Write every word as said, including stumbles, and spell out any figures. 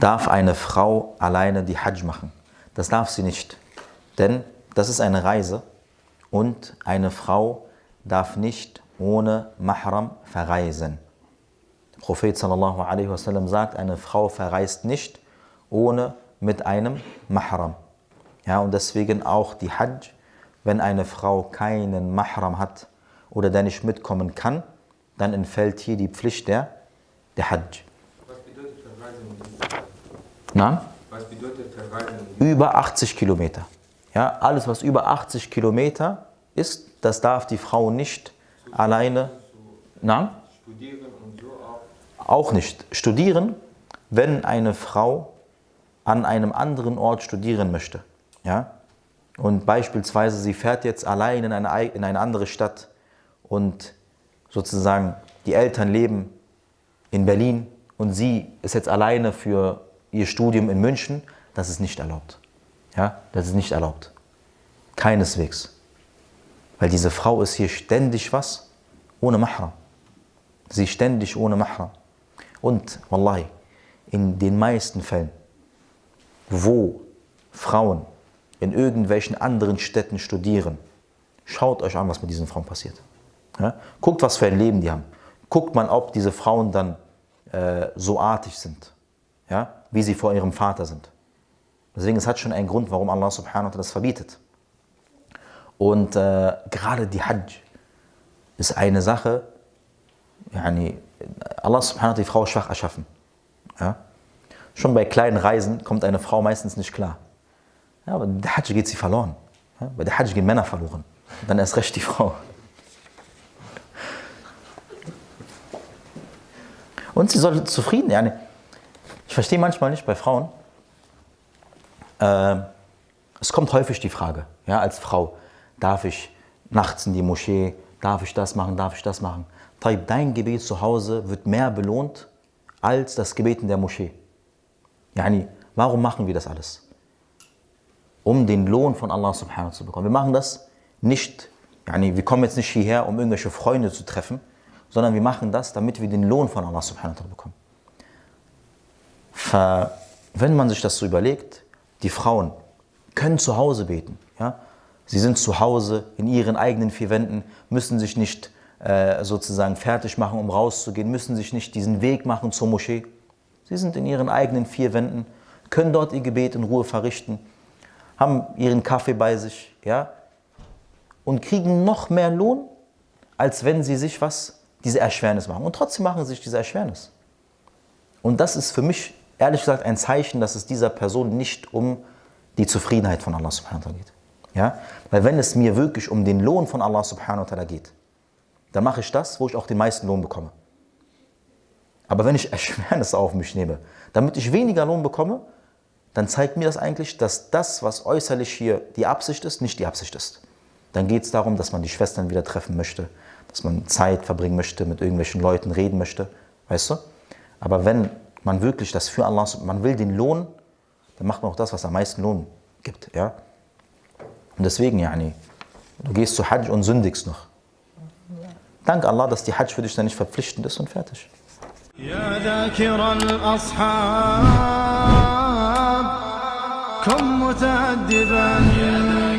darf eine Frau alleine die Hajj machen? Das darf sie nicht, denn das ist eine Reise und eine Frau darf nicht ohne Mahram verreisen. Der Prophet sallallahu alaihi wasallam sagt, eine Frau verreist nicht ohne mit einem Mahram. Ja, und deswegen auch die Hajj, wenn eine Frau keinen Mahram hat oder der nicht mitkommen kann, dann entfällt hier die Pflicht der, der Hajj. Was bedeutet Verreisen? Na? Was bedeutet Verreisen? Über achtzig Kilometer. Ja, alles, was über achtzig Kilometer ist, das darf die Frau nicht so alleine. Na? Studieren und so auch? Auch nicht. Studieren, wenn eine Frau an einem anderen Ort studieren möchte. Ja? Und beispielsweise, sie fährt jetzt allein in eine, in eine andere Stadt und sozusagen die Eltern leben in Berlin und sie ist jetzt alleine für ihr Studium in München, das ist nicht erlaubt. Ja, das ist nicht erlaubt. Keineswegs. Weil diese Frau ist hier ständig was? Ohne Mahram. Sie ist ständig ohne Mahram. Und, wallahi, in den meisten Fällen, wo Frauen in irgendwelchen anderen Städten studieren, schaut euch an, was mit diesen Frauen passiert. Ja? Guckt, was für ein Leben die haben. Guckt mal, ob diese Frauen dann äh, so artig sind, ja? Wie sie vor ihrem Vater sind. Deswegen, es hat schon einen Grund, warum Allah subhanahu wa ta'ala das verbietet. Und äh, gerade die Hajj ist eine Sache, yani, Allah subhanahu wa ta'ala hat die Frau schwach erschaffen. Ja? Schon bei kleinen Reisen kommt eine Frau meistens nicht klar. Ja, aber bei der Hajj geht sie verloren. Ja? Bei der Hajj gehen Männer verloren. Dann erst recht die Frau. Und sie sollte zufrieden sein. Ich verstehe manchmal nicht bei Frauen, äh, es kommt häufig die Frage, ja, als Frau, darf ich nachts in die Moschee, darf ich das machen, darf ich das machen? Dein Gebet zu Hause wird mehr belohnt als das Gebet in der Moschee. Yani, warum machen wir das alles? Um den Lohn von Allah subhanahu wa ta'ala zu bekommen. Wir machen das nicht, yani, wir kommen jetzt nicht hierher, um irgendwelche Freunde zu treffen, sondern wir machen das, damit wir den Lohn von Allah subhanahu wa ta'ala bekommen. Wenn man sich das so überlegt, die Frauen können zu Hause beten. Ja? Sie sind zu Hause in ihren eigenen vier Wänden, müssen sich nicht äh, sozusagen fertig machen, um rauszugehen, müssen sich nicht diesen Weg machen zur Moschee. Sie sind in ihren eigenen vier Wänden, können dort ihr Gebet in Ruhe verrichten, haben ihren Kaffee bei sich, ja? Und kriegen noch mehr Lohn, als wenn sie sich was, diese Erschwernis machen. Und trotzdem machen sie sich diese Erschwernis. Und das ist für mich, ehrlich gesagt, ein Zeichen, dass es dieser Person nicht um die Zufriedenheit von Allah subhanahu wa ta'ala geht. Ja? Weil wenn es mir wirklich um den Lohn von Allah subhanahu wa ta'ala geht, dann mache ich das, wo ich auch den meisten Lohn bekomme. Aber wenn ich Erschwernis auf mich nehme, damit ich weniger Lohn bekomme, dann zeigt mir das eigentlich, dass das, was äußerlich hier die Absicht ist, nicht die Absicht ist. Dann geht es darum, dass man die Schwestern wieder treffen möchte, dass man Zeit verbringen möchte, mit irgendwelchen Leuten reden möchte, weißt du? Aber wenn man wirklich das für Allah, man will den Lohn, dann macht man auch das, was am meisten Lohn gibt. Ja? Und deswegen, yani, du gehst zu Hajj und sündigst noch. Dank Allah, dass die Hajj für dich dann nicht verpflichtend ist und fertig. يا ذاكر الأصحاب كن متأدبا